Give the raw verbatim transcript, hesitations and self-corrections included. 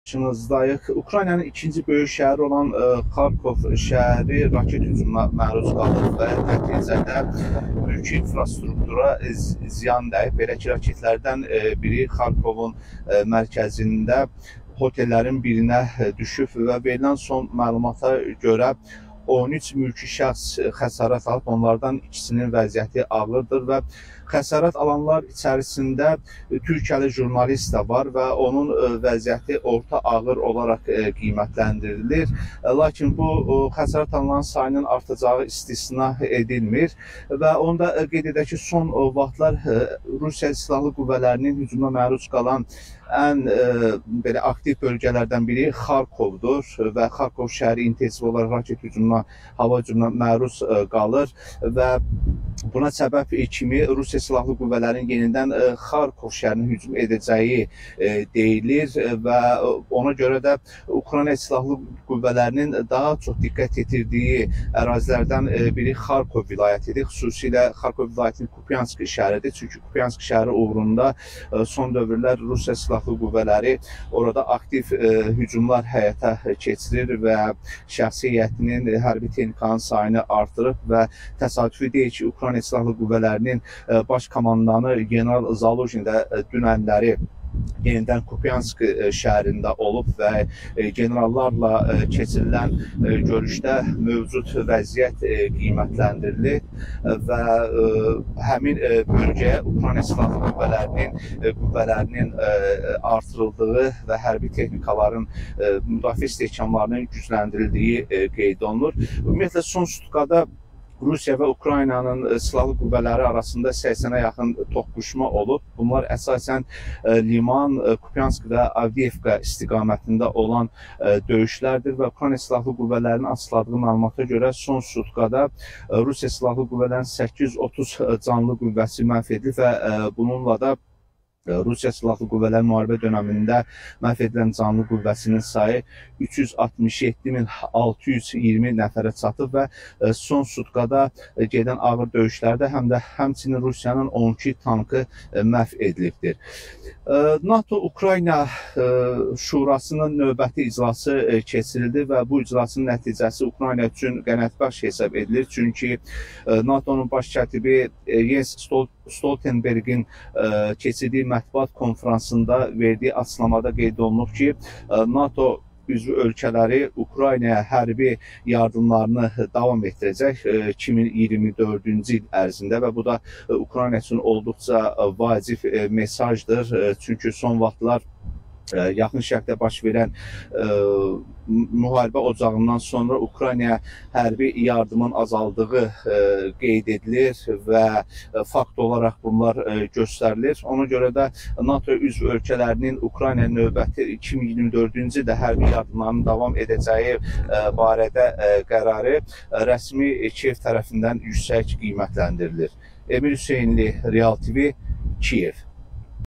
Qarşınızdayıq. Ukraynanın ikinci böyük şəhəri olan ə, Xarkov şəhəri raket hücumuna məruz qalıb və nəticədə mülki infrastruktura ziyan dəyib. Belə ki, raketlərdən ə, biri Xarkovun ə, mərkəzində hotellərin birinə düşüb və verilən son məlumata görə on üç mülki şəxs xəsarət alıb, onlardan ikisinin vəziyyəti ağırdır və xəsarət alanlar içərisində Türkiyəli jurnalist də var və onun vəziyyəti orta ağır olaraq qiymətləndirilir. Lakin bu xəsarət alanların sayının artacağı istisna edilmir və onda qeyd edək ki, son vaxtlar Rusiya Silahlı Qüvvələrinin hücumuna məruz qalan ən e, belə aktiv bölgələrdən biri Xarkovdur və Xarkov şəhəri intensiv olaraq raket hücumuna, hava hücumuna məruz e, qalır və buna səbəb kimi Rusiya Silahlı Qüvvələrinin yenidən e, Xarkov şəhərini hücum edəcəyi e, deyilir və ona görə də Ukrayna Silahlı Qüvvələrinin daha çox diqqət yetirdiyi ərazilərdən e, biri Xarkov vilayətidir. Xüsusilə Xarkov vilayətinin Kupiansk şəhəridir. Çünki Kupiansk şəhəri uğrunda e, son dövrlər Rusiya Silahlı Qüvvələri orada aktiv e, hücumlar həyata keçirir və şəxsi heyətinin hərbi texnikanın sayını artırıb və təsadüfi deyil ki, Ukrayna Silahlı Qüvvələrinin e, baş komandanı General Zaluzhin də e, dünənləri yenidən Kupiansk şəhərində olub və generallarla keçirilən görüşdə mövcud vəziyyət qiymətləndirilir və həmin bölgəyə Ukrayna Silahlı Qüvvələrinin qüvvələrinin artırıldığı və hərbi texnikaların müdafiə istehkamlarının gücləndirildiyi qeyd olunur. Ümumiyyətlə, son sutqada Rusiya və Ukraynanın silahlı qüvvələri arasında səksənə yaxın toqquşma olub. Bunlar əsasən Liman, Kupiansk və Avdiivka istiqamətində olan döyüşlərdir və Ukrayna silahlı qüvvələrinin açıkladığı məlumata görə son sutqada Rusiya silahlı qüvvələrinin səkkiz yüz otuz canlı qüvvəsi məhv edilib və bununla da Rusiya Silahlı Qüvvələr müharibə dönəmində məhv edilən canlı qüvvəsinin sayı üç yüz altmış yeddi min altı yüz iyirmi nəfərə çatıb və son sutqada gedən ağır döyüşlərdə həm də həmçinin Rusiyanın on iki tankı məhv edilibdir. NATO-Ukrayna Şurasının növbəti iclası keçirildi və bu iclasın nəticəsi Ukrayna üçün qənaətbəxş hesab edilir. Çünki NATO'nun baş katibi Jens Stoltenbergin keçirdiyi mətbuat konferansında verdiyi açıqlamada qeyd olunub ki, NATO üzvü ölkələri Ukraynaya hərbi yardımlarını davam etdirəcək iki min iyirmi dördüncü il ərzində və bu da Ukrayna üçün olduqca vacib mesajdır. Çünki son vaxtlar yaxın şərqdə baş verən e, müharibə ocağından sonra Ukraynaya hərbi yardımın azaldığı e, qeyd edilir və e, fakt olaraq bunlar e, göstərilir. Ona görə də NATO üzv ölkələrinin Ukraynaya növbəti iki min iyirmi dördüncü ildə hərbi yardımlarının davam edəcəyi e, barədə e, qərarı e, rəsmi Kiyev tərəfindən yüksək qiymətləndirilir. Emir Hüseynli, Real T V, Kiyev.